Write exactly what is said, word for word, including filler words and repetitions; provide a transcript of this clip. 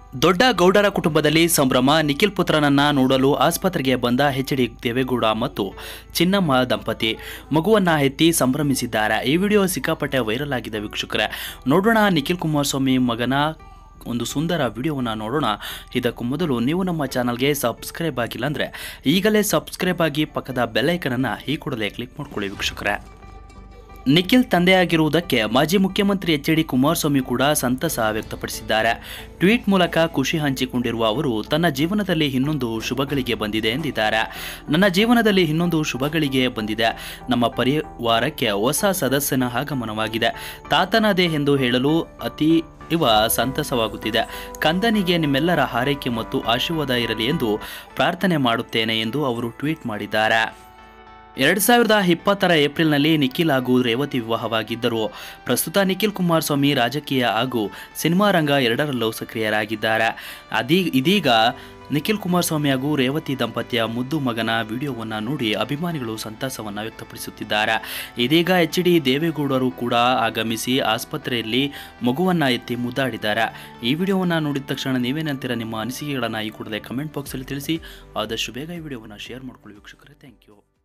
ದೊಡ್ಡ ಗೌಡರ ಕುಟುಂಬದಲ್ಲಿ ಸಂಭ್ರಮ. ನಿಖಿಲ್ ಪುತ್ರನನ್ನ ನೋಡಲು ಆಸ್ಪತ್ರೆಗೆ ಬಂದ ಎಚ್ ಡಿ ದೇವೇಗೌಡ ಮತ್ತು ಚಿನ್ನಮ್ಮ ದಂಪತಿ ಮಗುವನ್ನ ಎತ್ತಿ ಸಂಭ್ರಮಿಸಿದ್ದಾರೆ. ಈ ವಿಡಿಯೋ ಸಿಕ್ಕಾಪಟ್ಟೆ ವೈರಲ್ ಆಗಿದೆ ವೀಕ್ಷಕರೇ. ನೋಡೋಣ ನಿಖಿಲ್ ಕುಮಾರಸ್ವಾಮಿ ಮಗನ ಒಂದು ಸುಂದರ ವಿಡಿಯೋವನ್ನು ನೋಡೋಣ. ಇದಕ್ಕೂ ಮೊದಲು ನೀವು ನಮ್ಮ ಚಾನಲ್ಗೆ ಸಬ್ಸ್ಕ್ರೈಬ್ ಆಗಿಲ್ಲ ಅಂದರೆ ಈಗಲೇ ಸಬ್ಸ್ಕ್ರೈಬ್ ಆಗಿ ಪಕ್ಕದ ಬೆಲ್ ಐಕನನ್ನು ಈ ಕೂಡಲೇ ಕ್ಲಿಕ್ ಮಾಡ್ಕೊಳ್ಳಿ ವೀಕ್ಷಕರೇ. ನಿಖಿಲ್ ತಂದೆಯಾಗಿರುವುದಕ್ಕೆ ಮಾಜಿ ಮುಖ್ಯಮಂತ್ರಿ ಎಚ್ ಡಿ ಕುಮಾರಸ್ವಾಮಿ ಕೂಡ ಸಂತಸ ವ್ಯಕ್ತಪಡಿಸಿದ್ದಾರೆ. ಟ್ವೀಟ್ ಮೂಲಕ ಖುಷಿ ಹಂಚಿಕೊಂಡಿರುವ ಅವರು ತನ್ನ ಜೀವನದಲ್ಲಿ ಇನ್ನೊಂದು ಶುಭಗಳಿಗೆ ಬಂದಿದೆ ಎಂದಿದ್ದಾರೆ. ನನ್ನ ಜೀವನದಲ್ಲಿ ಇನ್ನೊಂದು ಶುಭಗಳಿಗೆ ಬಂದಿದೆ. ನಮ್ಮ ಪರಿವಾರಕ್ಕೆ ಹೊಸ ಸದಸ್ಯನ ಆಗಮನವಾಗಿದೆ. ತಾತನದೇ ಎಂದು ಹೇಳಲು ಅತಿ ಇವ ಸಂತಸವಾಗುತ್ತಿದೆ. ಕಂದನಿಗೆ ನಿಮ್ಮೆಲ್ಲರ ಹಾರೈಕೆ ಮತ್ತು ಆಶೀರ್ವಾದ ಇರಲಿ ಎಂದು ಪ್ರಾರ್ಥನೆ ಮಾಡುತ್ತೇನೆ ಎಂದು ಅವರು ಟ್ವೀಟ್ ಮಾಡಿದ್ದಾರೆ. ಎರಡು ಸಾವಿರದ ಇಪ್ಪತ್ತರ ಏಪ್ರಿಲ್ನಲ್ಲಿ ನಿಖಿಲ್ ಹಾಗೂ ರೇವತಿ ವಿವಾಹವಾಗಿದ್ದರು. ಪ್ರಸ್ತುತ ನಿಖಿಲ್ ಕುಮಾರಸ್ವಾಮಿ ರಾಜಕೀಯ ಹಾಗೂ ಸಿನಿಮಾ ರಂಗ ಎರಡರಲ್ಲೂ ಸಕ್ರಿಯರಾಗಿದ್ದಾರೆ. ಅದೀ ಇದೀಗ ನಿಖಿಲ್ ಕುಮಾರಸ್ವಾಮಿ ಹಾಗೂ ರೇವತಿ ದಂಪತಿಯ ಮುದ್ದು ಮಗನ ವಿಡಿಯೋವನ್ನು ನೋಡಿ ಅಭಿಮಾನಿಗಳು ಸಂತಸವನ್ನು ವ್ಯಕ್ತಪಡಿಸುತ್ತಿದ್ದಾರೆ. ಇದೀಗ ಎಚ್ ಡಿ ದೇವೇಗೌಡರು ಕೂಡ ಆಗಮಿಸಿ ಆಸ್ಪತ್ರೆಯಲ್ಲಿ ಮಗುವನ್ನು ಎತ್ತಿ ಮುದ್ದಾಡಿದ್ದಾರೆ. ಈ ವಿಡಿಯೋವನ್ನು ನೋಡಿದ ತಕ್ಷಣ ನೀವೇನಂತೀರ? ನಿಮ್ಮ ಅನಿಸಿಕೆಗಳನ್ನು ಈ ಕೂಡಲೇ ಕಮೆಂಟ್ ಬಾಕ್ಸಲ್ಲಿ ತಿಳಿಸಿ. ಆದಷ್ಟು ಬೇಗ ಈ ವಿಡಿಯೋವನ್ನು ಶೇರ್ ಮಾಡ್ಕೊಳ್ಳಿ ವೀಕ್ಷಕರೇ. Thank you.